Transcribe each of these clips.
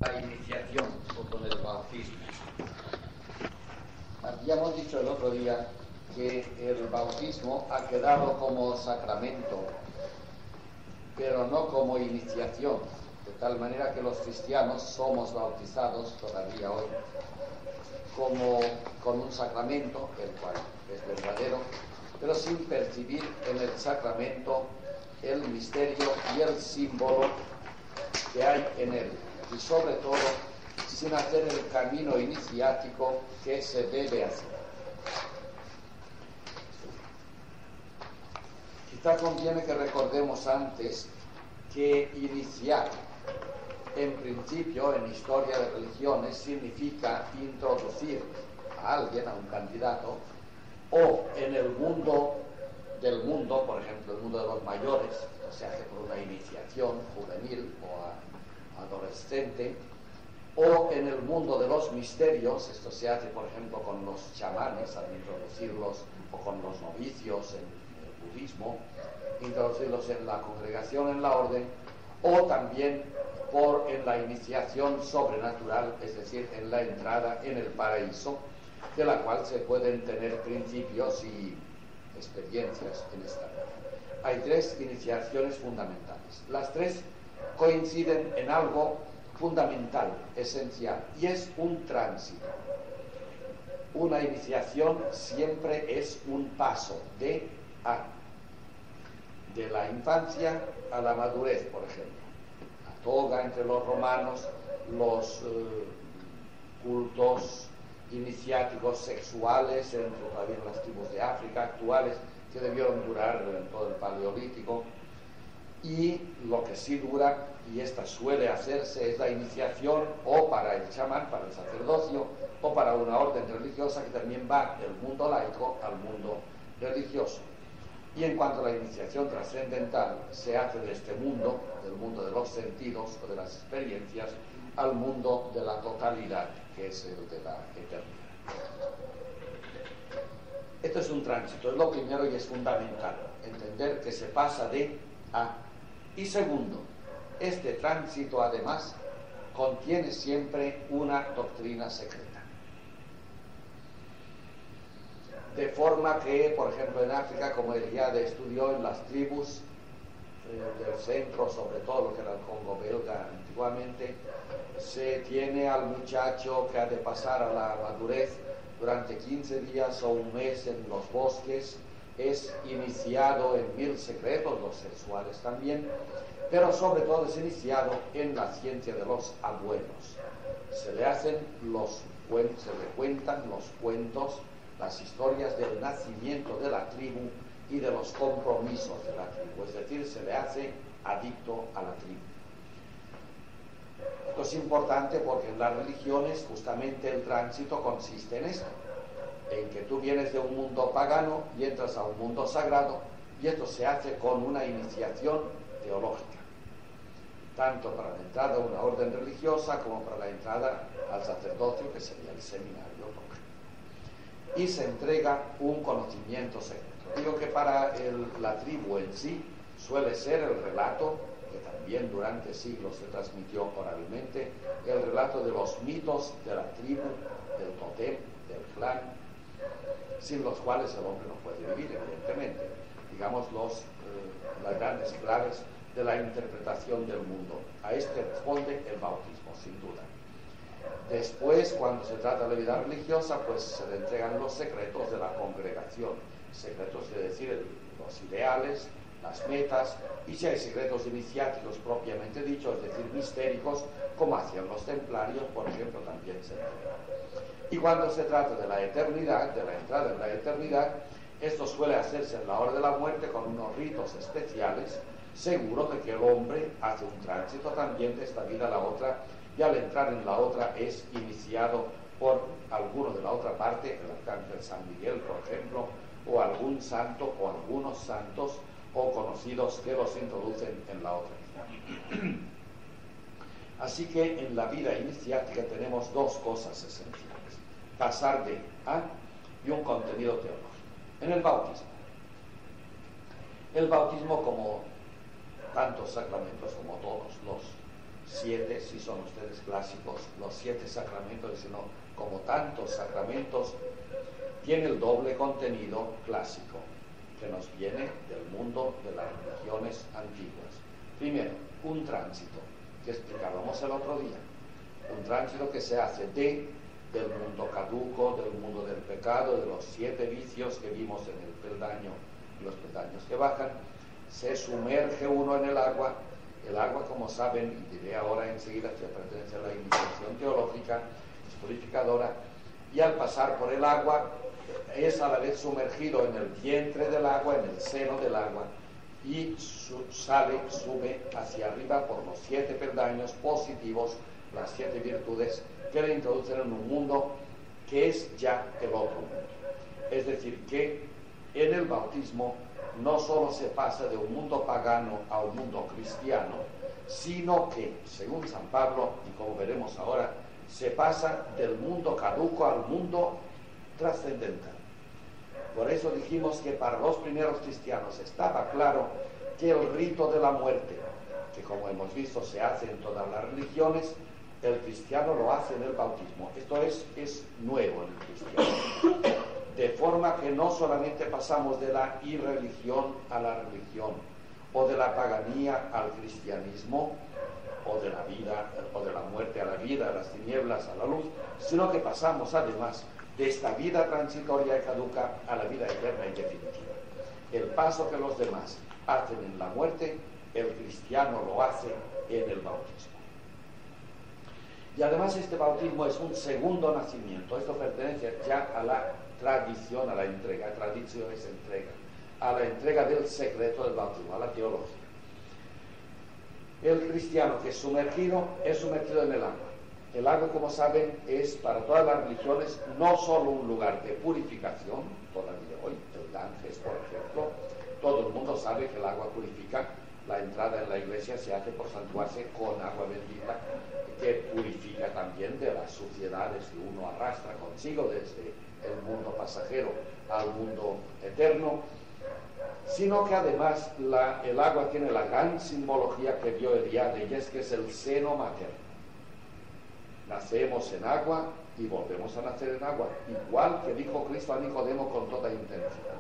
la iniciación o con el bautismo. Habíamos dicho el otro día que el bautismo ha quedado como sacramento, pero no como iniciación, de tal manera que los cristianos somos bautizados todavía hoy como con un sacramento, el cual es verdadero, pero sin percibir en el sacramento el misterio y el símbolo que hay en él, y sobre todo sin hacer el camino iniciático que se debe hacer. Quizá conviene que recordemos antes que iniciar, en principio, en historia de religiones, significa introducir a alguien, a un candidato, o en el mundo del mundo, por ejemplo, el mundo de los mayores, se hace por una iniciación juvenil o adolescente, o en el mundo de los misterios, esto se hace, por ejemplo, con los chamanes, al introducirlos, o con los novicios en el budismo, introducirlos en la congregación, en la orden, o también en la iniciación sobrenatural, es decir, en la entrada en el paraíso, de la cual se pueden tener principios y experiencias en esta vida. Hay tres iniciaciones fundamentales. Las tres coinciden en algo fundamental, esencial, y es un tránsito. Una iniciación siempre es un paso de la infancia a la madurez, por ejemplo. La toga entre los romanos, los cultos iniciáticos sexuales entre todavía las tribus de África actuales, que debieron durar en todo el Paleolítico, y lo que sí dura, y esta suele hacerse, es la iniciación o para el chamán, para el sacerdocio, o para una orden religiosa que también va del mundo laico al mundo religioso. Y en cuanto a la iniciación trascendental, se hace de este mundo, del mundo de los sentidos o de las experiencias, al mundo de la totalidad, que es el de la eternidad. Esto es un tránsito, es lo primero y es fundamental, entender que se pasa de a. Y segundo, este tránsito además contiene siempre una doctrina secreta. De forma que, por ejemplo, en África, como Eliade estudió en las tribus del centro, sobre todo lo que era el Congo belga antiguamente, se tiene al muchacho que ha de pasar a la madurez durante 15 días o un mes en los bosques, es iniciado en 1000 secretos, los sexuales también, pero sobre todo es iniciado en la ciencia de los abuelos. Se le cuentan los cuentos, las historias del nacimiento de la tribu y de los compromisos de la tribu, es decir, se le hace adicto a la tribu. Esto es importante porque en las religiones justamente el tránsito consiste en esto, en que tú vienes de un mundo pagano y entras a un mundo sagrado, y esto se hace con una iniciación teológica, tanto para la entrada a una orden religiosa como para la entrada al sacerdocio, que sería el seminario, y se entrega un conocimiento secreto. Digo que para la tribu en sí suele ser el relato, que también durante siglos se transmitió oralmente, el relato de los mitos de la tribu, del totem, del clan, sin los cuales el hombre no puede vivir, evidentemente. Digamos, las grandes claves de la interpretación del mundo. A este responde el bautismo, sin duda. Después, cuando se trata de la vida religiosa, pues se le entregan los secretos de la congregación. Secretos, es decir, los ideales, las metas, y si hay secretos iniciáticos propiamente dichos, es decir, mistéricos, como hacían los templarios, por ejemplo, también se entregan. Y cuando se trata de la eternidad, de la entrada en la eternidad, esto suele hacerse en la hora de la muerte con unos ritos especiales, seguro de que el hombre hace un tránsito también de esta vida a la otra, y al entrar en la otra es iniciado por alguno de la otra parte, el arcángel San Miguel, por ejemplo, o algún santo o algunos santos o conocidos que los introducen en la otra vida. Así que en la vida iniciática tenemos dos cosas esenciales: pasar de a y un contenido teológico. En el bautismo, como tantos sacramentos, como todos los 7, si son ustedes clásicos, los 7 sacramentos, sino como tantos sacramentos, tiene el doble contenido clásico que nos viene del mundo de las religiones antiguas. Primero, un tránsito, que explicábamos el otro día, un tránsito que se hace del mundo caduco, del mundo del pecado, de los 7 vicios que vimos en el peldaño, los peldaños que bajan, se sumerge uno en el agua. El agua, como saben, y diré ahora enseguida que pertenece a la iniciación teológica, es purificadora, y al pasar por el agua es a la vez sumergido en el vientre del agua, en el seno del agua, y sube hacia arriba por los 7 peldaños positivos, las 7 virtudes que le introducen en un mundo que es ya el otro mundo. Es decir, que en el bautismo no solo se pasa de un mundo pagano a un mundo cristiano, sino que, según San Pablo, y como veremos ahora, se pasa del mundo caduco al mundo trascendental. Por eso dijimos que para los primeros cristianos estaba claro que el rito de la muerte, que como hemos visto se hace en todas las religiones, el cristiano lo hace en el bautismo. Esto es nuevo en el cristiano. De forma que no solamente pasamos de la irreligión a la religión, o de la paganía al cristianismo, o de la vida, o de la muerte a la vida, a las tinieblas a la luz, sino que pasamos además de esta vida transitoria y caduca a la vida eterna y definitiva. El paso que los demás hacen en la muerte, el cristiano lo hace en el bautismo. Y además este bautismo es un segundo nacimiento. Esto pertenece ya a la tradición, a la entrega. Tradición es entrega. A la entrega del secreto del bautismo, a la teología. El cristiano que es sumergido en el agua. El agua, como saben, es para todas las religiones no solo un lugar de purificación, todavía hoy, el Ganges, por ejemplo, todo el mundo sabe que el agua purifica. La entrada en la iglesia se hace por santuarse con agua bendita, que purifica también de las suciedades que uno arrastra consigo desde el mundo pasajero al mundo eterno, sino que además el agua tiene la gran simbología que vio Eliade, y es que es el seno materno. Nacemos en agua y volvemos a nacer en agua, igual que dijo Cristo a Nicodemo con toda intensidad.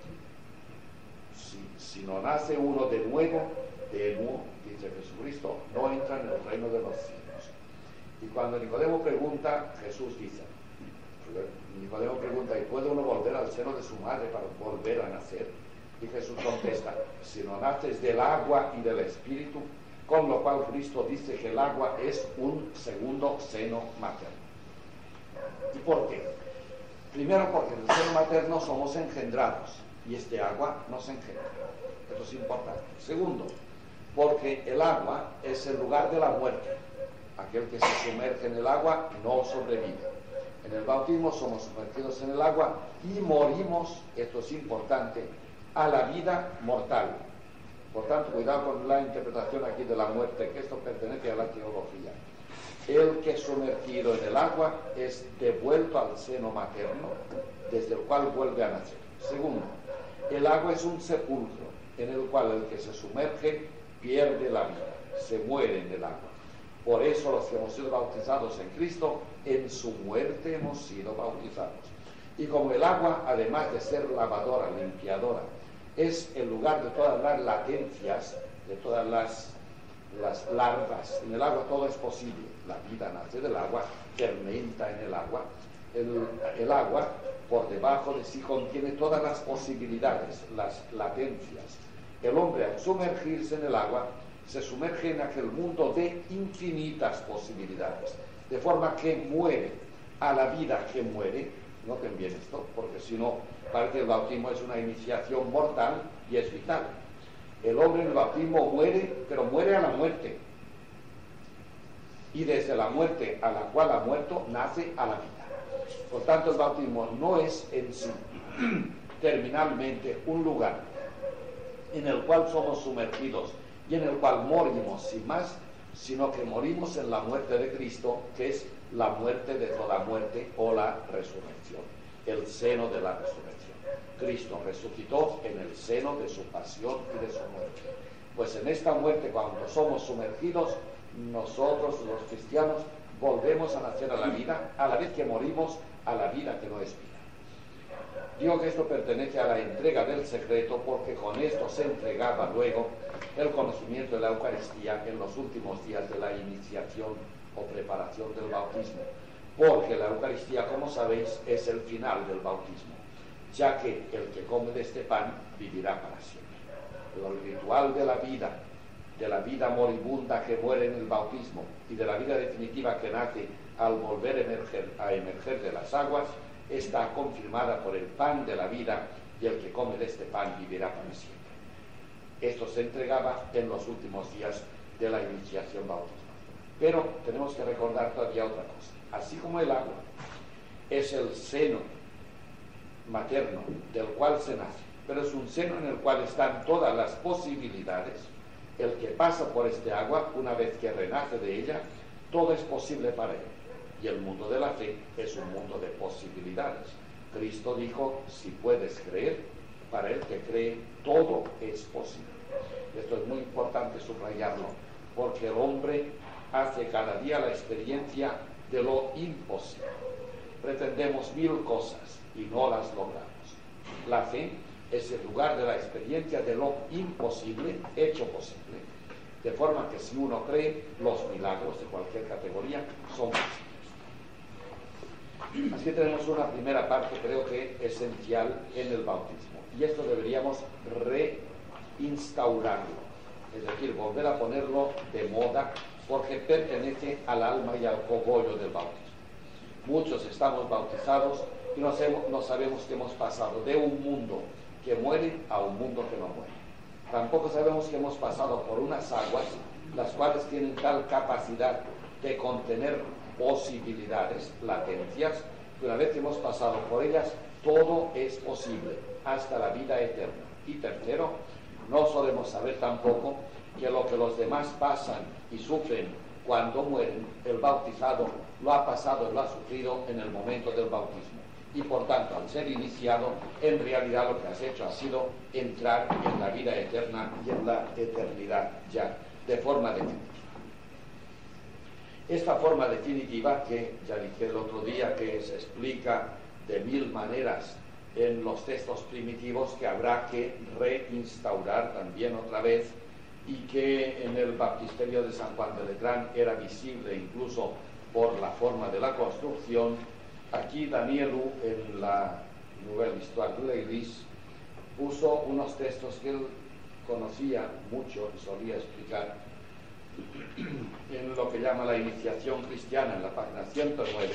Si no nace uno de nuevo, dice Jesucristo, no entra en el reino de los cielos. Y cuando Nicodemo pregunta, Jesús dice, Nicodemo pregunta, ¿y puede uno volver al seno de su madre para volver a nacer? Y Jesús contesta, si no naces del agua y del espíritu, con lo cual Cristo dice que el agua es un segundo seno materno. ¿Y por qué? Primero, porque en el seno materno somos engendrados y este agua nos engendra. Esto es importante. Segundo, porque el agua es el lugar de la muerte. Aquel que se sumerge en el agua no sobrevive. En el bautismo somos sumergidos en el agua y morimos, esto es importante, a la vida mortal. Por tanto, cuidado con la interpretación aquí de la muerte, que esto pertenece a la teología. El que sumergido en el agua es devuelto al seno materno, desde el cual vuelve a nacer. Segundo, el agua es un sepulcro en el cual el que se sumerge pierde la vida, se muere en el agua. Por eso los que hemos sido bautizados en Cristo, en su muerte hemos sido bautizados. Y como el agua, además de ser lavadora, limpiadora, es el lugar de todas las latencias, de todas las larvas. En el agua todo es posible. La vida nace del agua, fermenta en el agua. El agua, por debajo de sí, contiene todas las posibilidades, las latencias. El hombre, al sumergirse en el agua, se sumerge en aquel mundo de infinitas posibilidades, de forma que muere a la vida que muere. Noten bien esto, porque si no, parece que el bautismo es una iniciación mortal y es vital. El hombre en el bautismo muere, pero muere a la muerte. Y desde la muerte a la cual ha muerto, nace a la vida. Por tanto, el bautismo no es en sí, terminalmente, un lugar en el cual somos sumergidos y en el cual morimos sin más, sino que morimos en la muerte de Cristo, que es la muerte de toda muerte o la resurrección, el seno de la resurrección. Cristo resucitó en el seno de su pasión y de su muerte. Pues en esta muerte, cuando somos sumergidos, nosotros los cristianos volvemos a nacer a la vida, a la vez que morimos a la vida que no es vida. Digo que esto pertenece a la entrega del secreto porque con esto se entregaba luego el conocimiento de la Eucaristía en los últimos días de la iniciación o preparación del bautismo, porque la Eucaristía, como sabéis, es el final del bautismo, ya que el que come de este pan vivirá para siempre. El ritual de la vida moribunda que muere en el bautismo y de la vida definitiva que nace al volver a emerger de las aguas, está confirmada por el pan de la vida, y el que come de este pan vivirá para siempre. Esto se entregaba en los últimos días de la iniciación bautismal. Pero tenemos que recordar todavía otra cosa. Así como el agua es el seno materno del cual se nace, pero es un seno en el cual están todas las posibilidades, el que pasa por este agua, una vez que renace de ella, todo es posible para él. Y el mundo de la fe es un mundo de posibilidades. Cristo dijo, si puedes creer, para el que cree, todo es posible. Esto es muy importante subrayarlo, porque el hombre hace cada día la experiencia de lo imposible. Pretendemos 1000 cosas y no las logramos. La fe es el lugar de la experiencia de lo imposible hecho posible, de forma que si uno cree, los milagros de cualquier categoría son posibles. Así que tenemos una primera parte, creo que esencial, en el bautismo, y esto deberíamos reinstaurarlo, es decir, volver a ponerlo de moda, porque pertenece al alma y al cogollo del bautismo. Muchos estamos bautizados y no sabemos que hemos pasado de un mundo que muere a un mundo que no muere. Tampoco sabemos que hemos pasado por unas aguas, las cuales tienen tal capacidad de contener posibilidades, latencias, que una vez que hemos pasado por ellas, todo es posible, hasta la vida eterna. Y tercero, no solemos saber tampoco que lo que los demás pasan y sufren cuando mueren, el bautizado lo ha pasado y lo ha sufrido en el momento del bautismo. Y por tanto, al ser iniciado, en realidad lo que has hecho ha sido entrar en la vida eterna y en la eternidad ya, de forma definitiva. Esta forma definitiva, que ya dije el otro día que se explica de 1000 maneras en los textos primitivos, que habrá que reinstaurar también otra vez, y que en el baptisterio de San Juan de Letrán era visible incluso por la forma de la construcción. Aquí Danielu, en la Nouvelle Histoire de l'Église, puso unos textos que él conocía mucho y solía explicar en lo que llama la iniciación cristiana, en la página 109,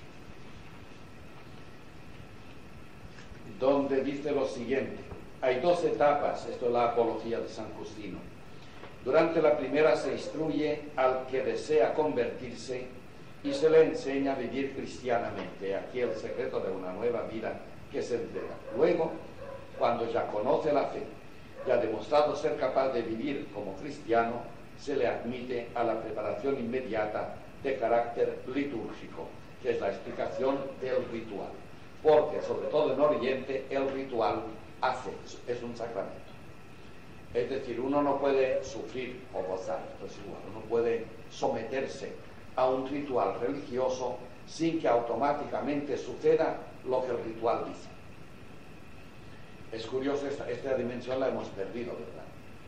donde dice lo siguiente: hay 2 etapas, esto es la apología de San Justino. Durante la primera se instruye al que desea convertirse y se le enseña a vivir cristianamente. Aquí el secreto de una nueva vida que se entrega. Luego, cuando ya conoce la fe y ha demostrado ser capaz de vivir como cristiano, se le admite a la preparación inmediata de carácter litúrgico, que es la explicación del ritual. Porque, sobre todo en Oriente, el ritual es un sacramento. Es decir, uno no puede sufrir o gozar, esto es igual, uno puede someterse a un ritual religioso sin que automáticamente suceda lo que el ritual dice. Es curioso, esta dimensión la hemos perdido, ¿verdad?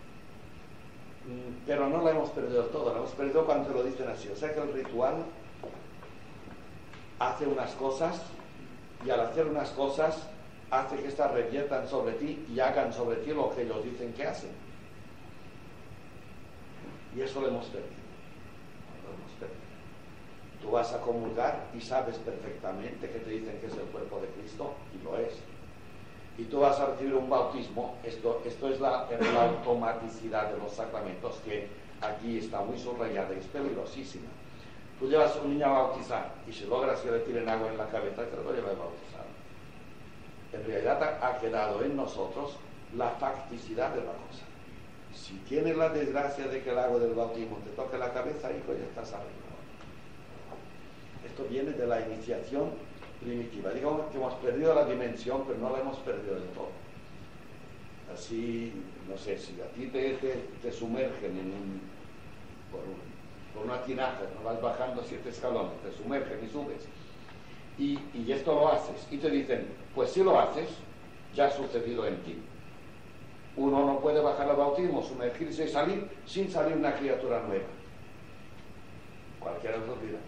Pero no la hemos perdido todo, la hemos perdido cuando lo dicen así. O sea que el ritual hace unas cosas, y al hacer unas cosas hace que éstas reviertan sobre ti y hagan sobre ti lo que ellos dicen que hacen. Y eso lo hemos perdido. Tú vas a comulgar y sabes perfectamente que te dicen que es el cuerpo de Cristo, y lo es. Y tú vas a recibir un bautismo. Esto es la automaticidad de los sacramentos, que aquí está muy subrayada y es peligrosísima. Tú llevas a un niño a bautizar y si logras que le tiren agua en la cabeza, te lo llevas bautizado. En realidad ha quedado en nosotros la facticidad de la cosa. Si tienes la desgracia de que el agua del bautismo te toque la cabeza, hijo, ya estás arriba. Esto viene de la iniciación primitiva. Digamos que hemos perdido la dimensión, pero no la hemos perdido del todo. Así, no sé, si a ti te sumergen por una tinaja, no vas bajando 7 escalones, te sumerges y subes, y esto lo haces, y te dicen, pues si lo haces, ya ha sucedido en ti. Uno no puede bajar al bautismo, sumergirse y salir sin salir una criatura nueva. Cualquiera de los dirá,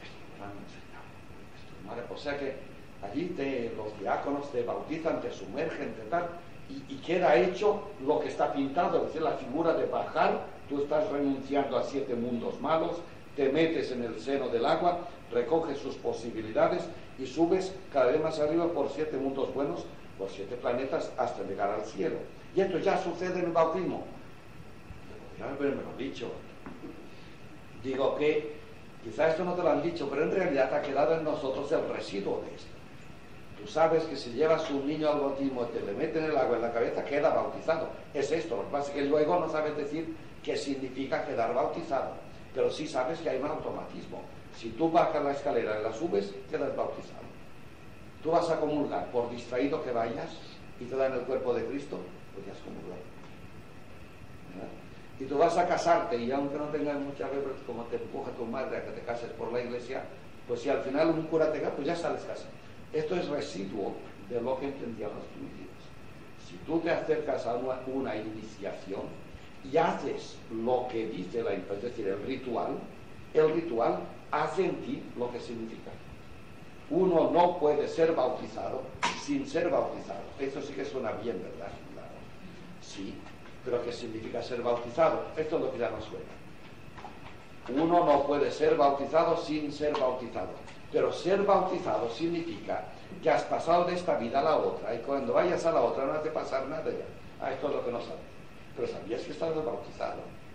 o sea que allí los diáconos te bautizan, te sumergen, te tal, y queda hecho lo que está pintado, es decir, la figura de bajar. Tú estás renunciando a 7 mundos malos, te metes en el seno del agua, recoges sus posibilidades y subes cada vez más arriba por 7 mundos buenos, por 7 planetas, hasta llegar al cielo. Y esto ya sucede en el bautismo. Podrían haberme lo dicho. Digo que quizá esto no te lo han dicho, pero en realidad ha quedado en nosotros el residuo de esto. Tú sabes que si llevas un niño al bautismo y te le meten el agua en la cabeza, queda bautizado. Es esto. Lo que pasa es que luego no sabes decir qué significa quedar bautizado, pero sí sabes que hay un automatismo. Si tú bajas la escalera y la subes, quedas bautizado. Tú vas a comulgar, por distraído que vayas, y te dan el cuerpo de Cristo, pues ya has comulgado. ¿Verdad? Y tú vas a casarte, y aunque no tengas mucha fe, como te empuja tu madre a que te cases por la iglesia, pues si al final un cura te cae, pues ya sales casado. Esto es residuo de lo que entendían los primitivos. Si tú te acercas a una iniciación y haces lo que dice la es decir, el ritual hace en ti lo que significa. Uno no puede ser bautizado sin ser bautizado. Eso sí que suena bien, ¿verdad? Claro. Sí, pero ¿qué significa ser bautizado? Esto es lo que ya no suena. Uno no puede ser bautizado sin ser bautizado. Pero ser bautizado significa que has pasado de esta vida a la otra, y cuando vayas a la otra no te pasar nada ya. Esto es lo que no sabes. Pero sabías que estás bautizado.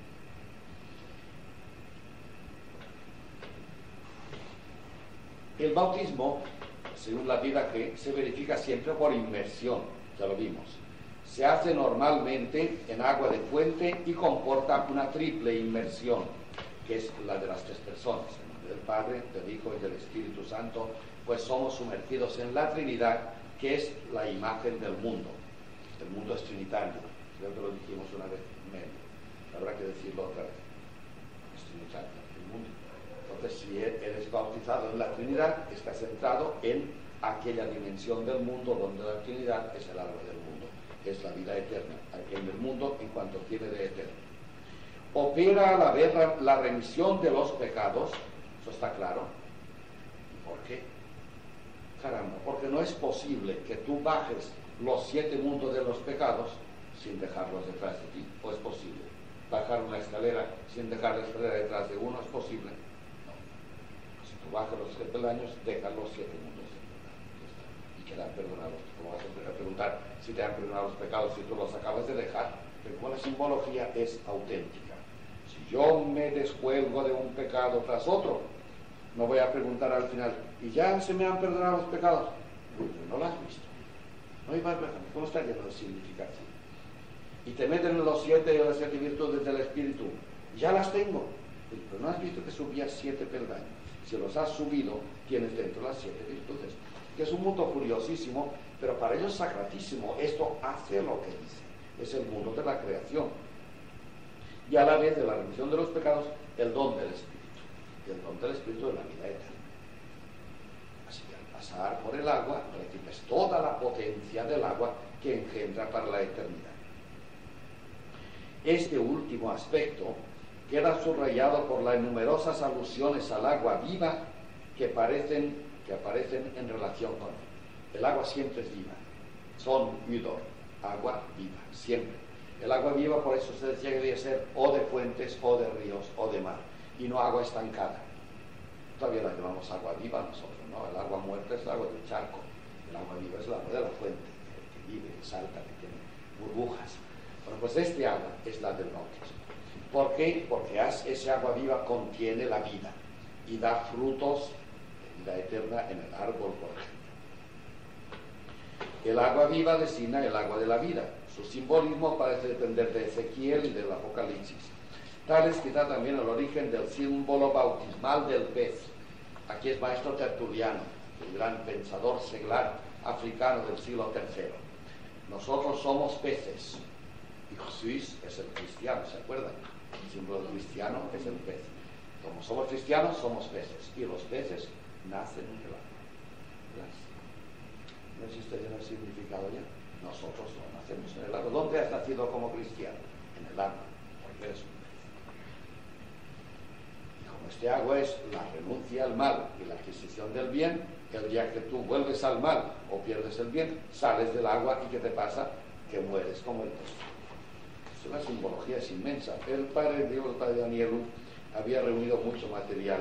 El bautismo, según la vida que se verifica siempre por inmersión, ya lo vimos. Se hace normalmente en agua de fuente y comporta una triple inmersión, que es la de las 3 personas, del Padre, del Hijo y del Espíritu Santo, pues somos sumergidos en la Trinidad, que es la imagen del mundo. El mundo es trinitario, creo que lo dijimos una vez medio, habrá que decirlo otra vez. Es trinitario el mundo. Entonces, si eres bautizado en la Trinidad, estás centrado en aquella dimensión del mundo donde la Trinidad es el alma del mundo, es la vida eterna, en el mundo en cuanto tiene de eterno. Opera a la vez la remisión de los pecados. Eso está claro. ¿Y por qué? Caramba, porque no es posible que tú bajes los 7 mundos de los pecados sin dejarlos detrás de ti. ¿O es posible? Bajar una escalera sin dejar la escalera detrás de uno, ¿es posible? No. Si tú bajas los 7 peldaños, dejas los 7 mundos de pecado. Y quedan perdonados. ¿Cómo vas a preguntar si te han perdonado los pecados si tú los acabas de dejar? Pero la simbología es auténtica. Si yo me descuelgo de un pecado tras otro, no voy a preguntar al final, ¿y ya se me han perdonado los pecados? Uy, no lo has visto. No hay más perdón. ¿Cómo está lleno de significación? Y te meten en las 7 virtudes del Espíritu. Ya las tengo. Pero no has visto que subías 7 peldaños. Si los has subido, tienes dentro las 7 virtudes. Que es un mundo curiosísimo, pero para ellos sacratísimo. Esto hace lo que dice. Es el mundo de la creación. Y a la vez de la remisión de los pecados, el don del Espíritu. Y el don del Espíritu de la vida eterna. Así que al pasar por el agua, recibes toda la potencia del agua que engendra para la eternidad. Este último aspecto queda subrayado por las numerosas alusiones al agua viva que aparecen en relación con él. El agua siempre es viva. Son vidor, agua viva, siempre. El agua viva, por eso se decía que debía ser o de fuentes, o de ríos, o de mar, y no agua estancada. Todavía la llamamos agua viva nosotros, ¿no? El agua muerta es el agua del charco. El agua viva es el agua de la fuente, que vive, que salta, que tiene burbujas. Bueno, pues este agua es la del bautismo. ¿Por qué? Porque ese agua viva contiene la vida y da frutos de vida eterna en el árbol, por ejemplo. El agua viva designa el agua de la vida. Su simbolismo parece depender de Ezequiel y del Apocalipsis. Tal es quizá también el origen del símbolo bautismal del pez. Aquí es maestro Tertuliano, el gran pensador seglar africano del siglo III. Nosotros somos peces y Jesús es el cristiano, ¿se acuerdan? El símbolo cristiano es el pez. Como somos cristianos, somos peces, y los peces nacen en el agua. ¿No existe ya el significado ya? Nosotros no nacemos en el agua. ¿Dónde has nacido como cristiano? En el agua, porque eres un pez. Y como este agua es la renuncia al mal y la adquisición del bien, el día que tú vuelves al mal o pierdes el bien, sales del agua y ¿qué te pasa? Que mueres como el pez. La simbología es inmensa. El padre Danielu había reunido mucho material.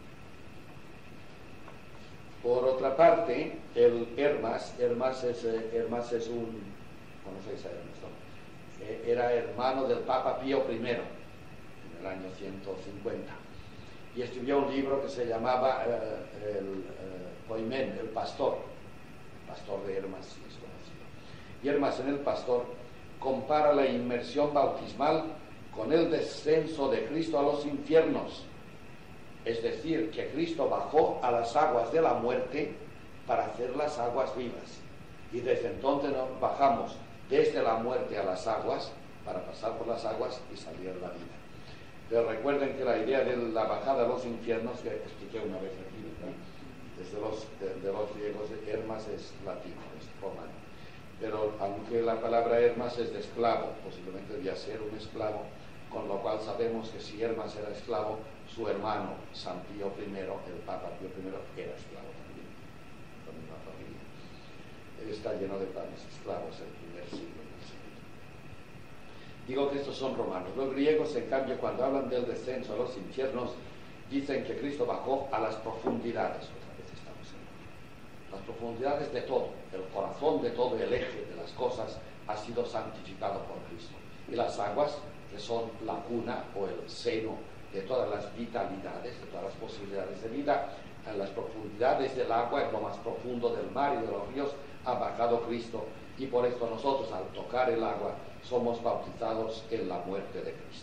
Por otra parte, el Hermas es un, ¿conocéis a Hermas, no? Era hermano del Papa Pío I en el año 150 y escribió un libro que se llamaba Poimen, el pastor de Hermas, si es conocido. Y Hermas en el pastor compara la inmersión bautismal con el descenso de Cristo a los infiernos. Es decir, que Cristo bajó a las aguas de la muerte para hacer las aguas vivas. Y desde entonces nos bajamos desde la muerte a las aguas para pasar por las aguas y salir a la vida. Pero recuerden que la idea de la bajada a los infiernos, que expliqué una vez aquí, ¿no? Desde los griegos, Hermas es latino, es romano. Pero aunque la palabra Hermas es de esclavo, posiblemente debía ser un esclavo, con lo cual sabemos que si Hermas era esclavo, su hermano San Pío I, el Papa Pío I, era esclavo también, con una familia. Está lleno de padres esclavos el primer siglo. Digo que estos son romanos. Los griegos, en cambio, cuando hablan del descenso a los infiernos, dicen que Cristo bajó a las profundidades. Otra vez estamos en las profundidades de todo. El corazón de todo, el eje de las cosas, ha sido santificado por Cristo. Y las aguas, que son la cuna o el seno de todas las vitalidades, de todas las posibilidades de vida, en las profundidades del agua, en lo más profundo del mar y de los ríos, ha bajado Cristo. Y por esto nosotros, al tocar el agua, somos bautizados en la muerte de Cristo.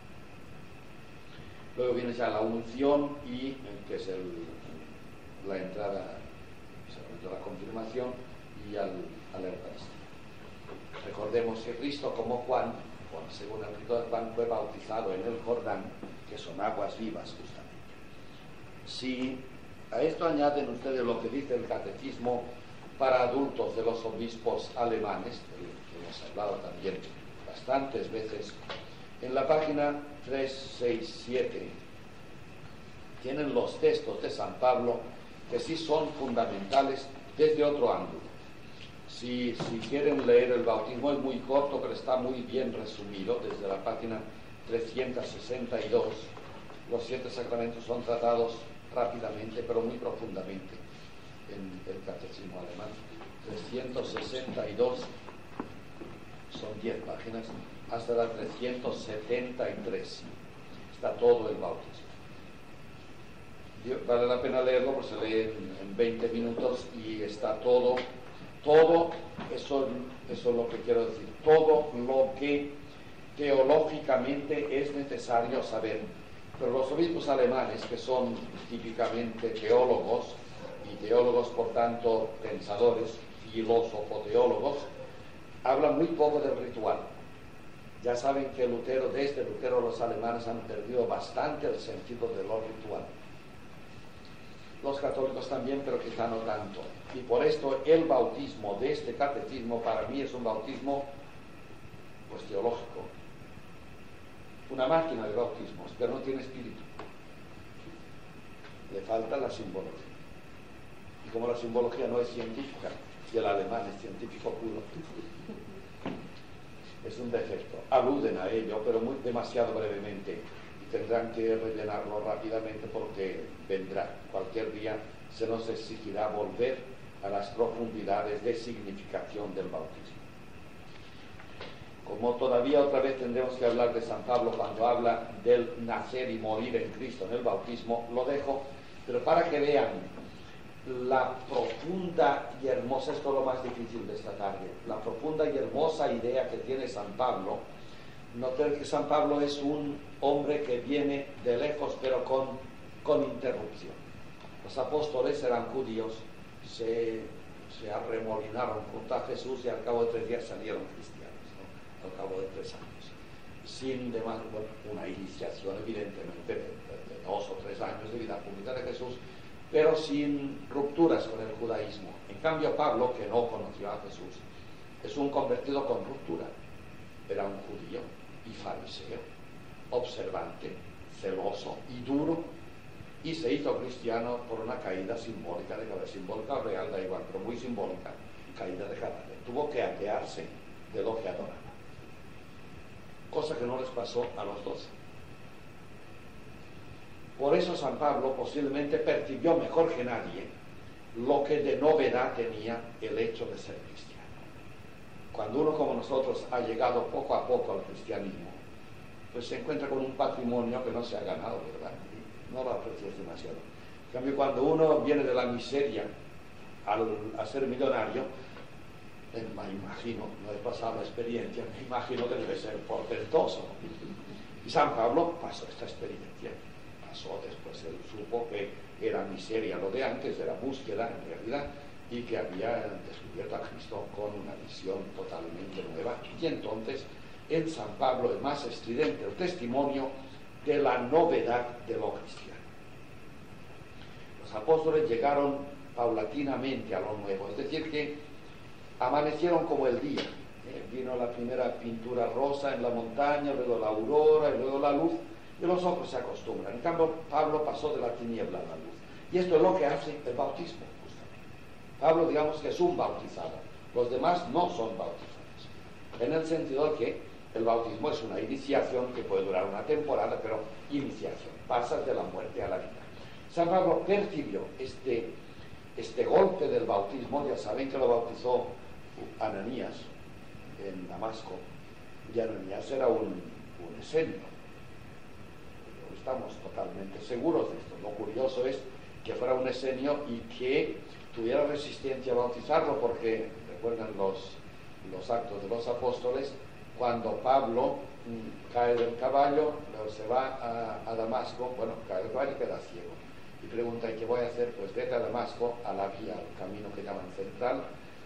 Luego viene ya la unción, y que es la entrada, la confirmación, y a la Eucaristía. Recordemos que Cristo, como Juan, según el rito de Juan, fue bautizado en el Jordán, que son aguas vivas justamente. Si a esto añaden ustedes lo que dice el Catecismo para adultos de los obispos alemanes, que hemos hablado también bastantes veces, en la página 367 tienen los textos de San Pablo que sí son fundamentales desde otro ángulo. Si quieren leer el bautismo, es muy corto, pero está muy bien resumido desde la página 362. Los 7 sacramentos son tratados rápidamente, pero muy profundamente en el Catecismo alemán. 362 son 10 páginas, hasta la 373 está todo el bautismo. Vale la pena leerlo, pues se lee en 20 minutos y está todo, eso es lo que quiero decir, todo lo que teológicamente es necesario saber. Pero los obispos alemanes, que son típicamente teólogos, y teólogos por tanto pensadores, filósofo-teólogos, hablan muy poco del ritual. Ya saben que desde Lutero los alemanes han perdido bastante el sentido de lo ritual. Los católicos también, pero quizá no tanto. Y por esto el bautismo de este catecismo para mí es un bautismo pues teológico. Una máquina de bautismos, pero no tiene espíritu. Le falta la simbología. Y como la simbología no es científica, y el alemán es científico puro, es un defecto. Aluden a ello, pero demasiado brevemente. Tendrán que rellenarlo rápidamente porque vendrá. Cualquier día se nos exigirá volver a las profundidades de significación del bautismo. Como todavía otra vez tendremos que hablar de San Pablo cuando habla del nacer y morir en Cristo en el bautismo, lo dejo, pero para que vean la profunda y hermosa, esto es lo más difícil de esta tarde, la profunda y hermosa idea que tiene San Pablo. Noten que San Pablo es un hombre que viene de lejos, pero con interrupción. Los apóstoles eran judíos, se arremolinaron junto a Jesús y al cabo de 3 días salieron cristianos, ¿no? Al cabo de 3 años. sin demás, bueno, una iniciación evidentemente de 2 o 3 años de vida pública de Jesús, pero sin rupturas con el judaísmo. En cambio, Pablo, que no conoció a Jesús, es un convertido con ruptura. Era un judío y fariseo, observante, celoso y duro, y se hizo cristiano por una caída simbólica, simbólica o real, da igual, pero muy simbólica, caída de carácter. Tuvo que apearse de lo que adoraba, cosa que no les pasó a los 12. Por eso San Pablo posiblemente percibió mejor que nadie lo que de novedad tenía el hecho de ser cristiano. Cuando uno como nosotros ha llegado poco a poco al cristianismo, pues se encuentra con un patrimonio que no se ha ganado, ¿verdad? No lo aprecias demasiado. En cambio, cuando uno viene de la miseria a ser millonario, me imagino, no he pasado la experiencia, me imagino que debe ser portentoso. Y San Pablo pasó esta experiencia. Pasó después, él supo que era miseria lo de antes, era búsqueda en realidad, y que había descubierto a Cristo con una visión totalmente nueva. Y entonces, en San Pablo es más estridente el testimonio de la novedad de lo cristiano. Los apóstoles llegaron paulatinamente a lo nuevo, es decir, que amanecieron como el día. Vino la primera pintura rosa en la montaña, luego la aurora y luego la luz, y los ojos se acostumbran. En cambio, Pablo pasó de la tiniebla a la luz. Y esto es lo que hace el bautismo, justamente. Pablo, digamos que es un bautizado. Los demás no son bautizados. En el sentido de que el bautismo es una iniciación que puede durar una temporada, pero iniciación. Pasas de la muerte a la vida. San Pablo percibió este golpe del bautismo. Ya saben que lo bautizó Ananías en Damasco. Y Ananías era un esenio. Estamos totalmente seguros de esto. Lo curioso es que fuera un esenio y que tuviera resistencia a bautizarlo, porque recuerdan los actos de los apóstoles, cuando Pablo cae del caballo, se va a Damasco, bueno, cae del caballo y queda ciego, y pregunta: ¿y qué voy a hacer? Pues vete a Damasco, a la vía, al camino que llaman central,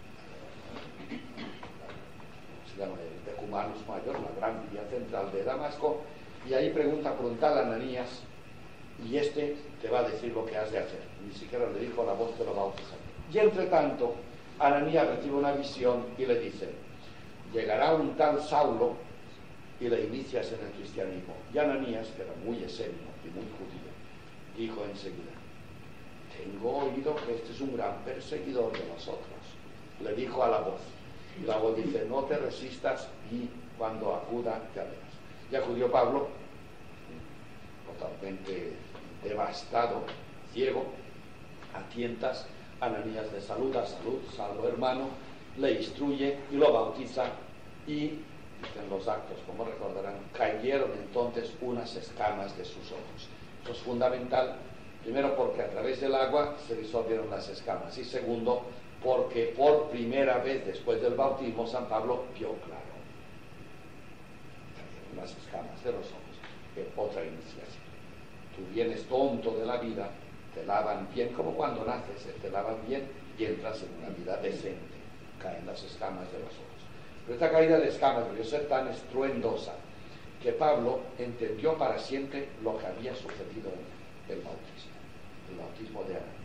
se llama el Decumanus Mayor, la gran vía central de Damasco, y ahí pregunta por un tal Ananías, y este te va a decir lo que has de hacer. Ni siquiera le dijo la voz de lo bautizado. Y entre tanto, Ananías recibe una visión y le dice: llegará un tal Saulo y le inicias en el cristianismo. Y Ananías, que era muy esenio y muy judío, dijo enseguida: tengo oído que este es un gran perseguidor de nosotros. Le dijo a la voz, y la voz dice: no te resistas, y cuando acuda ya verás. Y acudió Pablo, totalmente devastado, ciego, a tientas. Ananías le saluda: salud, salvo hermano, le instruye y lo bautiza, y en los actos, como recordarán, cayeron entonces unas escamas de sus ojos. Esto es fundamental, primero porque a través del agua se disolvieron las escamas, y segundo porque por primera vez después del bautismo San Pablo vio claro. Cayeron las escamas de los ojos. Otra iniciación. Tú vienes tonto de la vida, te lavan bien, como cuando naces, te lavan bien y entras en una vida decente. Caen las escamas de los ojos. Pero esta caída de escamas debió ser tan estruendosa que Pablo entendió para siempre lo que había sucedido en el bautismo de Ananías.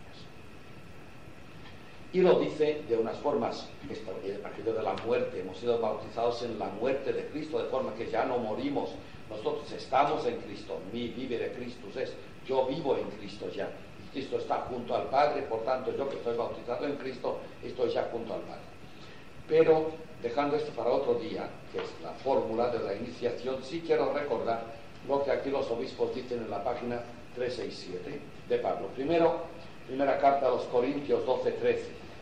Y lo dice de unas formas, aquello de la muerte, hemos sido bautizados en la muerte de Cristo, de forma que ya no morimos, nosotros estamos en Cristo, mi vivere Christus es, yo vivo en Cristo ya, y Cristo está junto al Padre, por tanto yo que estoy bautizado en Cristo, estoy ya junto al Padre. Pero, dejando esto para otro día, que es la fórmula de la iniciación, sí quiero recordar lo que aquí los obispos dicen en la página 367 de Pablo. Primera carta a los Corintios 12:13.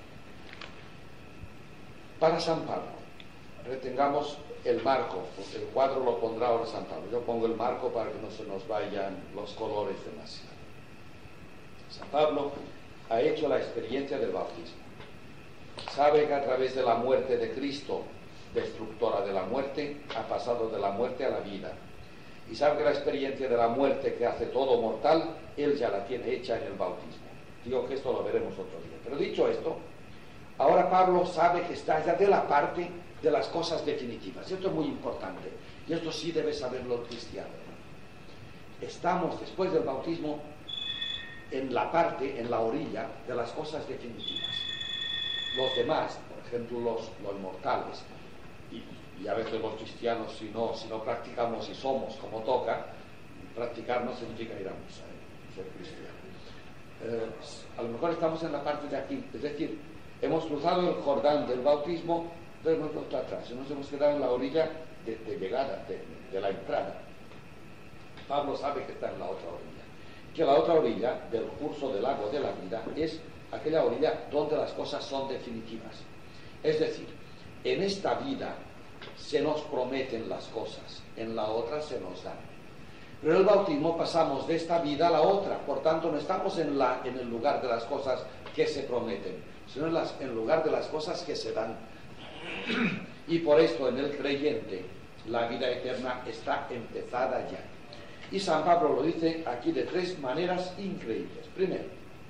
Para San Pablo, retengamos el marco, porque el cuadro lo pondrá ahora San Pablo. Yo pongo el marco para que no se nos vayan los colores demasiado. San Pablo ha hecho la experiencia del bautismo. Sabe que a través de la muerte de Cristo, destructora de la muerte, ha pasado de la muerte a la vida. Y sabe que la experiencia de la muerte que hace todo mortal, él ya la tiene hecha en el bautismo. Digo que esto lo veremos otro día. Pero dicho esto, ahora Pablo sabe que está ya de la parte de las cosas definitivas. Esto es muy importante. Y esto sí debe saberlo el cristiano. Estamos, después del bautismo, en la parte, en la orilla de las cosas definitivas. Los demás, por ejemplo los mortales, y a veces los cristianos, si no practicamos y somos como toca, practicar no significa ir a misa, ser cristiano. A lo mejor estamos en la parte de aquí, es decir, hemos cruzado el Jordán del bautismo, pero hemos vuelto atrás, y nos hemos quedado en la orilla de llegada, de la entrada. Pablo sabe que está en la otra orilla, que la otra orilla del curso del lago de la vida es aquella orilla donde las cosas son definitivas. Es decir, en esta vida se nos prometen las cosas, en la otra se nos dan. Pero en el bautismo pasamos de esta vida a la otra, por tanto no estamos en el lugar de las cosas que se prometen, sino en el lugar de las cosas que se dan. Y por esto en el creyente la vida eterna está empezada ya. Y San Pablo lo dice aquí de tres maneras increíbles. Primero,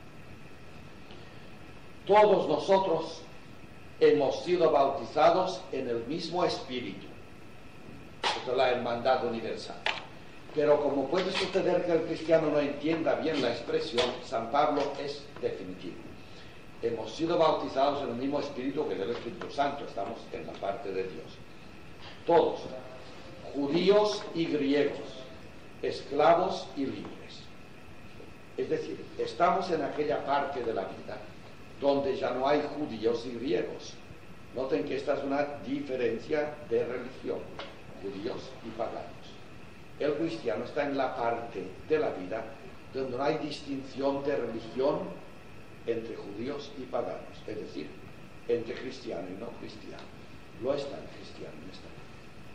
todos nosotros hemos sido bautizados en el mismo espíritu. Esto es la hermandad universal. Pero como puede suceder que el cristiano no entienda bien la expresión, San Pablo es definitivo. Hemos sido bautizados en el mismo espíritu que es el Espíritu Santo. Estamos en la parte de Dios. Todos, judíos y griegos, esclavos y libres. Es decir, estamos en aquella parte de la vida donde ya no hay judíos y griegos. Noten que esta es una diferencia de religión, judíos y paganos. El cristiano está en la parte de la vida donde no hay distinción de religión entre judíos y paganos, es decir, entre cristiano y no cristiano. Lo está el cristiano en esta vida.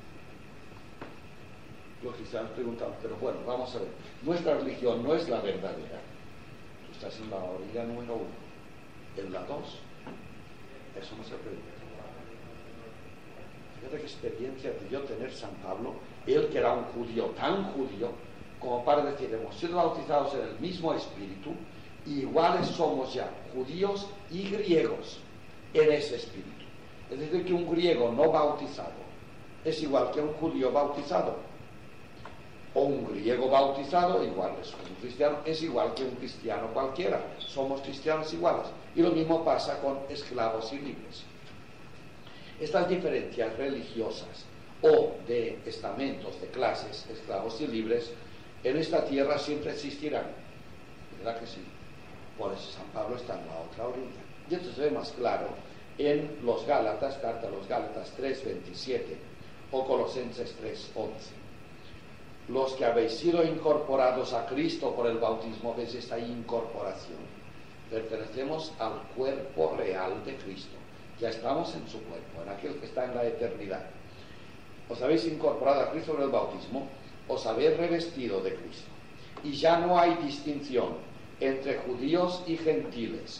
Los cristianos preguntan, pero bueno, vamos a ver, nuestra religión no es la verdadera. Tú estás en la orilla número 1. En la 2, eso no se pregunta. Fíjate qué experiencia debió tener San Pablo, él que era un judío, tan judío, como para decir, hemos sido bautizados en el mismo espíritu, y iguales somos ya, judíos y griegos, en ese espíritu. Es decir, que un griego no bautizado es igual que un judío bautizado, o un griego bautizado, igual es un cristiano, es igual que un cristiano cualquiera. Somos cristianos iguales. Y lo mismo pasa con esclavos y libres. Estas diferencias religiosas o de estamentos, de clases, esclavos y libres, en esta tierra siempre existirán. ¿Verdad que sí? Por eso San Pablo está en la otra orilla. Y esto se ve más claro en los Gálatas, carta a los Gálatas 3:27 o Colosenses 3:11. Los que habéis sido incorporados a Cristo por el bautismo, ¿ves esta incorporación? Pertenecemos al cuerpo real de Cristo. Ya estamos en su cuerpo, en aquel que está en la eternidad. Os habéis incorporado a Cristo por el bautismo, os habéis revestido de Cristo. Y ya no hay distinción entre judíos y gentiles.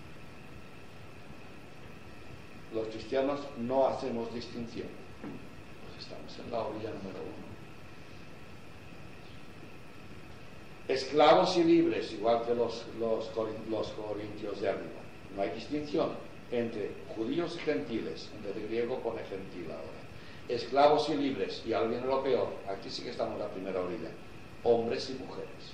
Los cristianos no hacemos distinción. Pues estamos en la orilla número 1. Esclavos y libres, igual que los corintios de arriba. No hay distinción entre judíos y gentiles. En vez de griego pone gentil ahora. Esclavos y libres, y ahora viene lo peor. Aquí sí que estamos en la primera orilla. Hombres y mujeres.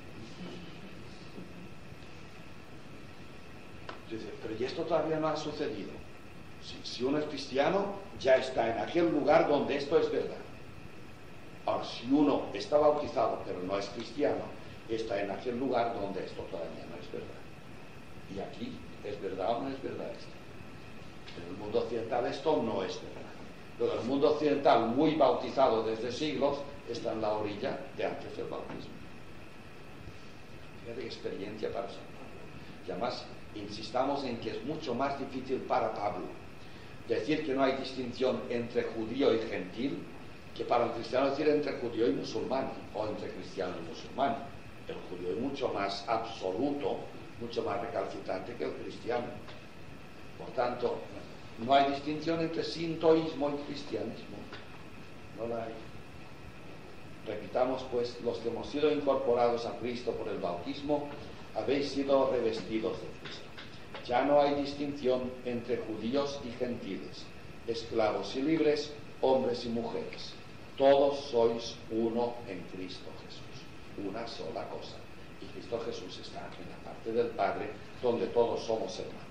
Dice, pero ¿y esto todavía no ha sucedido? Si uno es cristiano, ya está en aquel lugar donde esto es verdad. Ahora, si uno está bautizado pero no es cristiano, está en aquel lugar donde esto todavía no es verdad. Y aquí, ¿es verdad o no es verdad esto? En el mundo occidental esto no es verdad. Pero el mundo occidental, muy bautizado desde siglos, está en la orilla de antes del bautismo. Fíjate qué experiencia para San Pablo. Y además, insistamos en que es mucho más difícil para Pablo decir que no hay distinción entre judío y gentil que para el cristiano decir entre judío y musulmán, o entre cristiano y musulmán. El judío es mucho más absoluto, mucho más recalcitrante que el cristiano. Por tanto, no hay distinción entre sintoísmo y cristianismo. No la hay. Repitamos pues, los que hemos sido incorporados a Cristo por el bautismo, habéis sido revestidos de Cristo. Ya no hay distinción entre judíos y gentiles, esclavos y libres, hombres y mujeres. todos sois uno en Cristo Jesús, una sola cosa. Y Cristo Jesús está en la parte del Padre, donde todos somos hermanos.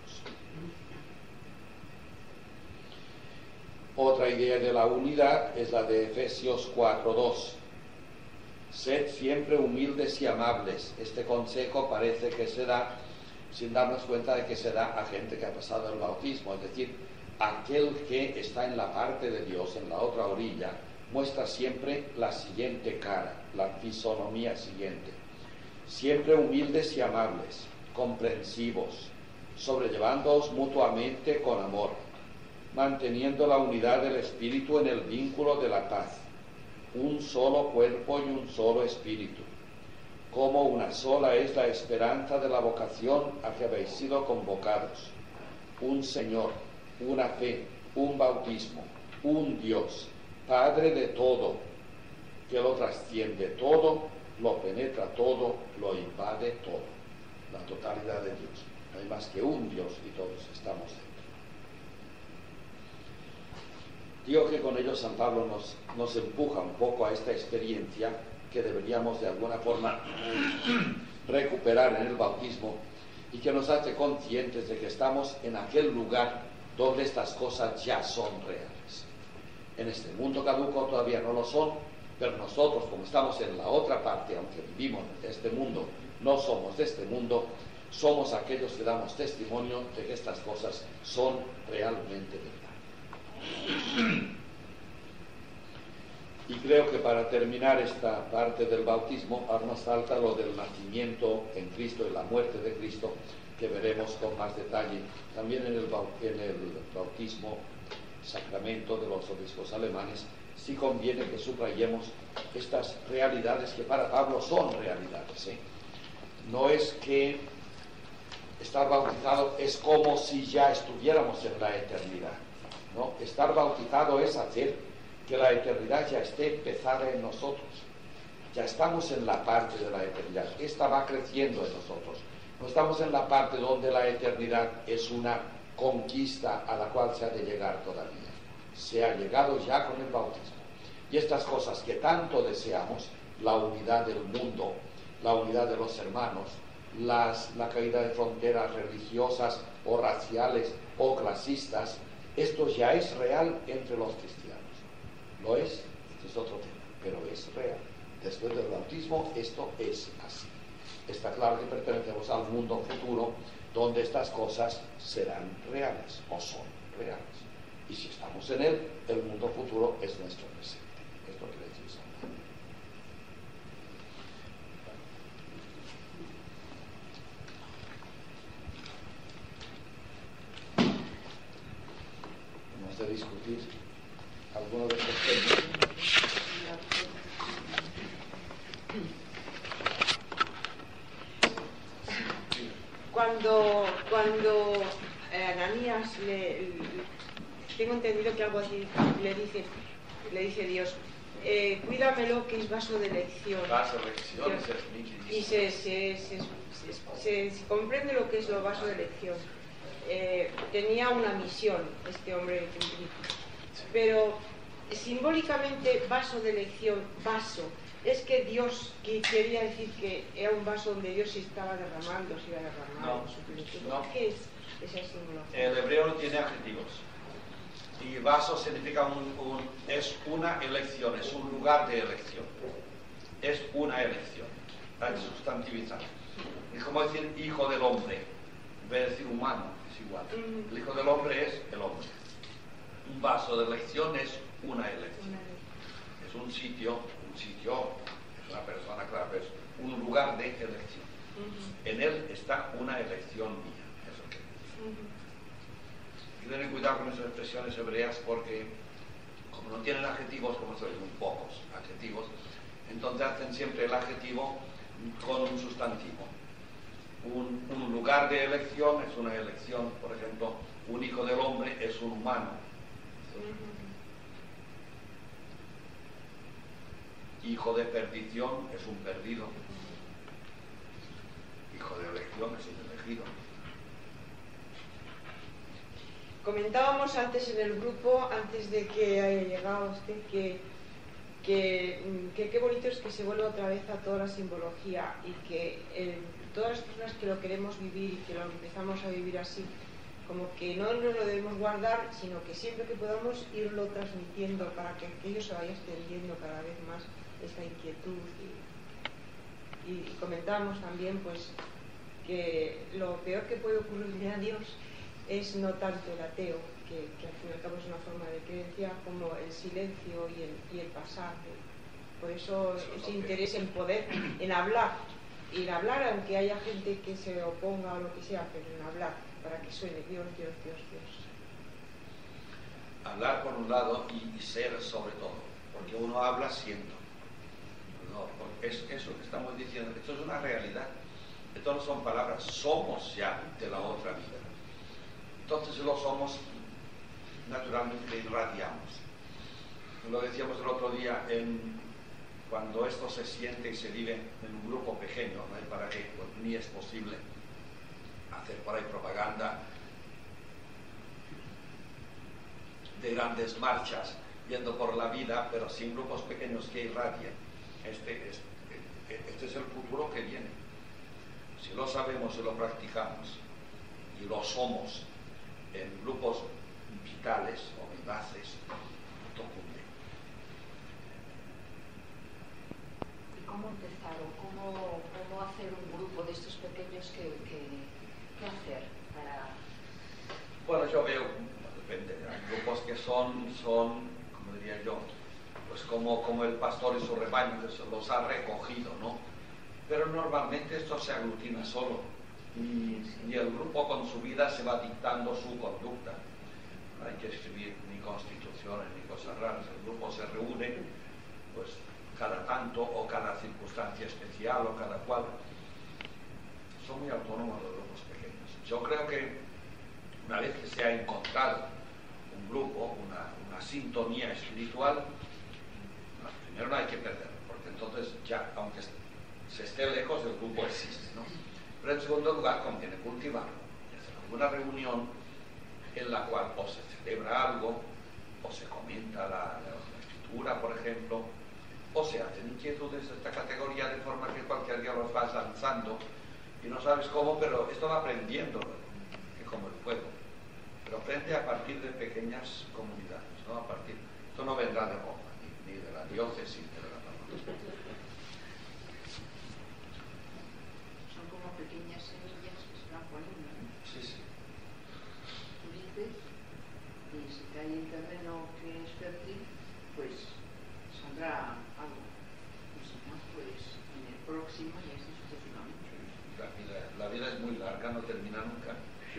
Otra idea de la unidad es la de Efesios 4:2. Sed siempre humildes y amables. Este consejo parece que se da sin darnos cuenta de que se da a gente que ha pasado el bautismo, es decir, aquel que está en la parte de Dios, en la otra orilla, muestra siempre la siguiente cara, la fisonomía siguiente. Siempre humildes y amables, comprensivos, sobrellevándoos mutuamente con amor, manteniendo la unidad del Espíritu en el vínculo de la paz, un solo cuerpo y un solo espíritu. Como una sola es la esperanza de la vocación a que habéis sido convocados. Un Señor, una fe, un bautismo, un Dios, Padre de todo, que lo trasciende todo, lo penetra todo, lo invade todo. La totalidad de Dios. No hay más que un Dios y todos estamos dentro. Digo que con ello San Pablo nos empuja un poco a esta experiencia que deberíamos de alguna forma recuperar en el bautismo y que nos hace conscientes de que estamos en aquel lugar donde estas cosas ya son reales. En este mundo caduco todavía no lo son, pero nosotros, como estamos en la otra parte, aunque vivimos de este mundo, no somos de este mundo, somos aquellos que damos testimonio de que estas cosas son realmente verdad. Y creo que para terminar esta parte del bautismo, ahora nos falta lo del nacimiento en Cristo y la muerte de Cristo, que veremos con más detalle también en el bautismo sacramento de los obispos alemanes. Sí conviene que subrayemos estas realidades que para Pablo son realidades, ¿eh? No es que estar bautizado es como si ya estuviéramos en la eternidad, ¿no? Estar bautizado es hacer que la eternidad ya esté empezada en nosotros. Ya estamos en la parte de la eternidad. Esta va creciendo en nosotros. No estamos en la parte donde la eternidad es una conquista a la cual se ha de llegar todavía. Se ha llegado ya con el bautismo. Y estas cosas que tanto deseamos, la unidad del mundo, la unidad de los hermanos, la caída de fronteras religiosas o raciales o clasistas, esto ya es real entre los cristianos. Lo es, este es otro tema, pero es real. Después del bautismo esto es así. Está claro que pertenecemos al mundo futuro donde estas cosas serán reales o son reales. Y si estamos en él, el mundo futuro es nuestro presente. Esto quiere decir San Pablo. Vamos a discutir alguno de estos temas. Cuando Ananías tengo entendido que algo así le dice Dios, cuídamelo que es vaso de elección. Vaso de elección, y se comprende lo que es lo vaso de elección. Tenía una misión este hombre, pero simbólicamente vaso de elección, vaso, es que Dios quería decir que era un vaso donde Dios se estaba derramando, se iba a derramar. No. ¿Qué es ese símbolo? El hebreo no tiene adjetivos. Y vaso significa es una elección, es un lugar de elección. Es una elección. Está sustantivizado. Es como decir hijo del hombre. En vez de decir humano, es igual. El hijo del hombre es el hombre. Un vaso de elección es una elección. Es un sitio, es una persona, claro, es un lugar de elección. En él está una elección mía. Eso que hay que tener cuidado con esas expresiones hebreas porque, como no tienen adjetivos, como son muy pocos adjetivos, entonces hacen siempre el adjetivo con un sustantivo. Un lugar de elección es una elección, por ejemplo, un hijo del hombre es un humano. Hijo de perdición es un perdido. Hijo de elección es un elegido. Comentábamos antes en el grupo, antes de que haya llegado usted, que que qué bonito es que se vuelva otra vez a toda la simbología y que todas las personas que lo queremos vivir y que lo empezamos a vivir así, como que no nos lo debemos guardar, sino que siempre que podamos irlo transmitiendo para que aquello se vaya extendiendo cada vez más esta inquietud. Y comentábamos también pues que lo peor que puede ocurrirle a Dios es no tanto el ateo, que al fin y al cabo es una forma de creencia, como el silencio y el pasar. Por eso ese interés en poder, en hablar, y en hablar aunque haya gente que se oponga o lo que sea, pero en hablar, para que suene Dios, Dios, Dios, Dios. Hablar por un lado y ser sobre todo, porque uno habla siendo. No, es eso que estamos diciendo, esto es una realidad. Esto no son palabras, somos ya de la otra vida. Entonces lo somos, naturalmente irradiamos. Lo decíamos el otro día, cuando esto se siente y se vive en un grupo pequeño, ¿no? Para que pues, ni es posible hacer por ahí propaganda de grandes marchas yendo por la vida, pero sin grupos pequeños que irradien. Este es el futuro que viene. Si lo sabemos y lo practicamos y lo somos en grupos vitales o vivaces, esto cumple. ¿Y cómo empezar o cómo hacer un grupo de estos pequeños qué hacer para...? Bueno, yo veo, depende, hay grupos que son, como diría yo, pues como el pastor y su rebaño, que los ha recogido, ¿no? Pero normalmente esto se aglutina solo y el grupo con su vida se va dictando su conducta. No hay que escribir ni constituciones ni cosas raras, el grupo se reúne pues cada tanto o cada circunstancia especial o cada cual. Son muy autónomos los grupos pequeños. Yo creo que una vez que se ha encontrado un grupo, una sintonía espiritual, primero no hay que perderlo, porque entonces ya, aunque se esté lejos, el grupo existe, ¿no? Pero en segundo lugar conviene cultivarlo, hacer alguna reunión en la cual o se celebra algo, o se comenta la escritura, por ejemplo, o se hacen inquietudes de esta categoría de forma que cualquier día los vas lanzando y no sabes cómo, pero esto va aprendiendo, que como el fuego. Pero aprende a partir de pequeñas comunidades, ¿no? Esto no vendrá de Roma, ni de la diócesis, ni de la parroquia. Son como pequeñas semillas que se van poniendo, ¿no? Sí, sí. Tú dices, y si cae en terreno que es fértil, pues saldrá algo. Y si no, pues en el próximo y así sucesivamente. La vida es muy larga, no termina nunca.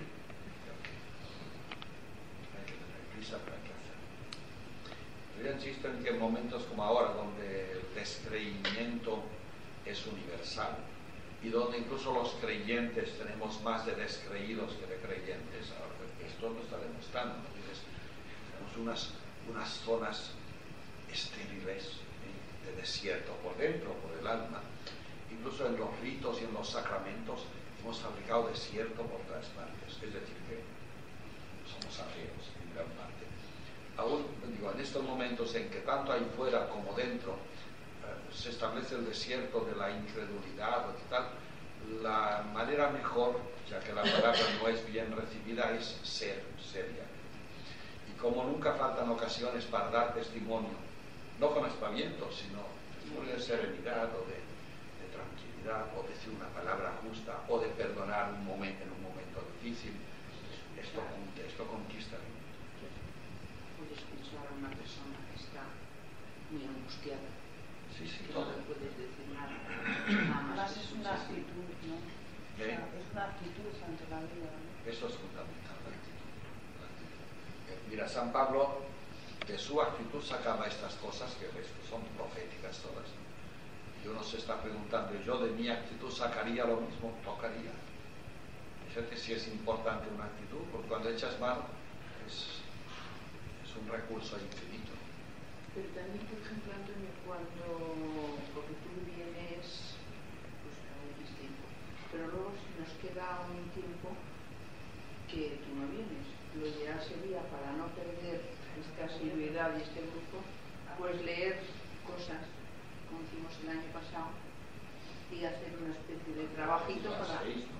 Hay que tener prisa para qué hacer. Yo insisto en que en momentos como ahora, donde el descreimiento es universal y donde incluso los creyentes tenemos más de descreídos que de creyentes, ahora esto lo está demostrando, ¿no? Tenemos unas zonas estériles, de desierto por dentro, por el alma. Incluso en los ritos y en los sacramentos hemos fabricado desierto por todas partes, es decir, que somos ateos en gran parte. Aún, digo, en estos momentos en que tanto ahí fuera como dentro se establece el desierto de la incredulidad o tal, la manera mejor, ya que la palabra no es bien recibida, es ser seria. Y como nunca faltan ocasiones para dar testimonio, no con aspavientos, sino de serenidad o de tranquilidad, o decir una palabra justa, o de perdonar en un momento difícil, esto conquista el mundo. Puedes escuchar a una persona que está muy angustiada. Sí, Que todo. no puedes decir nada. Además es una actitud, ¿no? O sea, es una actitud ante la vida, ¿no? Eso es fundamental, la actitud. Mira, San Pablo de su actitud sacaba estas cosas que son proféticas todas. Y uno se está preguntando, yo de mi actitud sacaría lo mismo, tocaría. Fíjate si es importante una actitud, porque cuando echas mano es un recurso infinito. Pero también, por ejemplo, Antonio, porque tú vienes, pues cada X tiempo, pero luego nos queda un tiempo que tú no vienes. Lo ideal sería, para no perder esta asiduidad y este grupo, pues leer cosas, como hicimos el año pasado, y hacer una especie de trabajito para...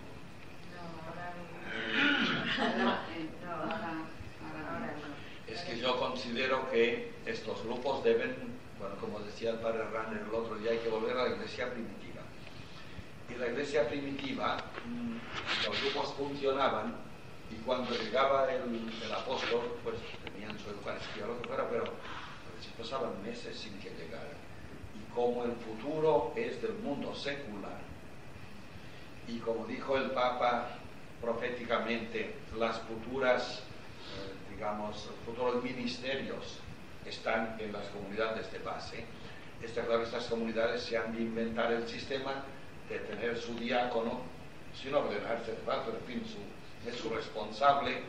Es que yo considero que estos grupos deben, bueno, como decía el padre Ranner el otro día, hay que volver a la iglesia primitiva. Y la iglesia primitiva, los grupos funcionaban, y cuando llegaba el apóstol, pues tenían su Eucaristía o lo que fuera, pero se pasaban meses sin que llegara. Y como el futuro es del mundo secular, y como dijo el Papa proféticamente, las futuras, digamos, futuros ministerios están en las comunidades de base. Está claro que estas comunidades se han de inventar el sistema de tener su diácono, sin ordenarse de base, pero en fin, es su responsable,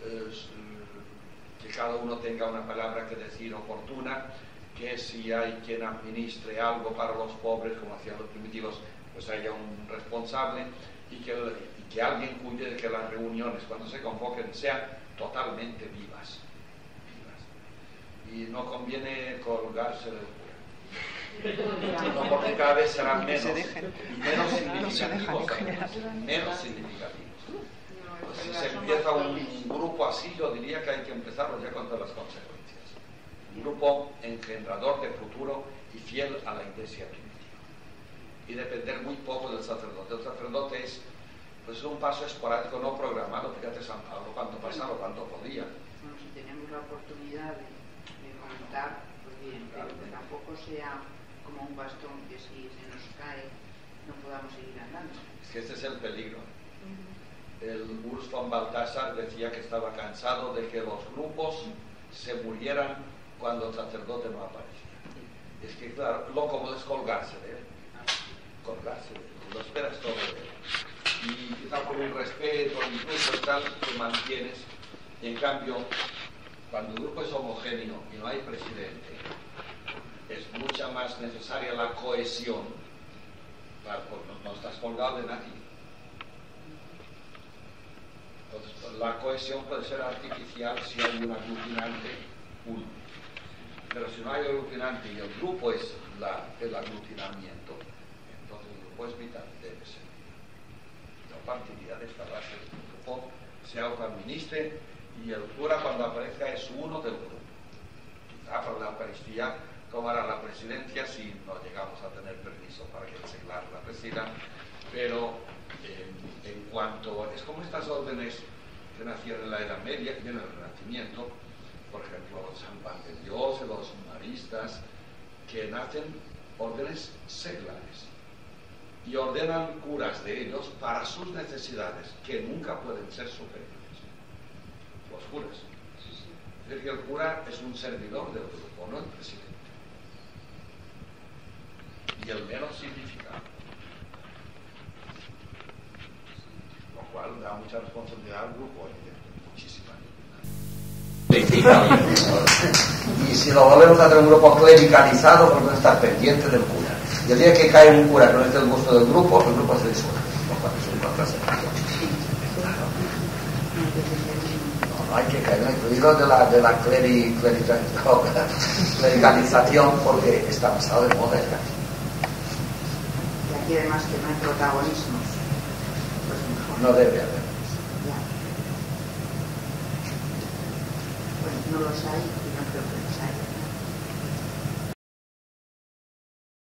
que cada uno tenga una palabra que decir oportuna, que si hay quien administre algo para los pobres, como hacían los primitivos, pues haya un responsable, y que alguien cuide de que las reuniones, cuando se convoquen, sean totalmente vivas. Y no conviene colgarse del cura. No, porque cada vez serán menos significativos. Pues si se empieza un grupo así, yo diría que hay que empezarlo ya contra las consecuencias. Un grupo engendrador de futuro y fiel a la iglesia primitiva. Y depender muy poco del sacerdote. El sacerdote es pues un paso esporádico, no programado. Fíjate San Pablo cuánto pasaba, cuánto podía. Bueno, si tenemos la oportunidad de comentar, pues bien, pero que tampoco sea como un bastón que si se nos cae no podamos seguir andando. Es que este es el peligro. El Urs von Balthasar decía que estaba cansado de que los grupos se murieran cuando el sacerdote no aparecía. Es que claro, lo cómodo es colgarse de él. Colgarse de él. Lo esperas todo de él. Y quizá por un respeto, incluso tal, que mantienes. Y en cambio, cuando el grupo es homogéneo y no hay presidente, es mucha más necesaria la cohesión. Claro, porque no estás colgado de nadie. Entonces, la cohesión puede ser artificial si hay un aglutinante único. Pero si no hay aglutinante y el grupo es el aglutinamiento, entonces el grupo es vital, debe ser. No partiría de esta base. El grupo se autoadministre y el cura cuando aparezca es uno del grupo. Quizá para la Eucaristía tomará la presidencia si no llegamos a tener permiso para que el seglar la presida, pero en cuanto es como estas órdenes que nacieron en la Edad Media y en el Renacimiento, por ejemplo San Juan de Dios, los maristas, que nacen órdenes seglares y ordenan curas de ellos para sus necesidades, que nunca pueden ser superiores. Los curas. Es decir, que el cura es un servidor del grupo, no el presidente. Y el menos significado. Lo cual da mucha responsabilidad al grupo, muchísima. Y si lo volvemos a hacer un grupo clericalizado, pues no estar pendiente del cura. Y el día que cae un cura que no esté el gusto del grupo, el grupo se disuelve. No hay que caer en el peligro de la clericalización, porque está pasado de moda. Y aquí además que no hay protagonismos, pues mejor. No debe haber. Ya. Pues no los hay.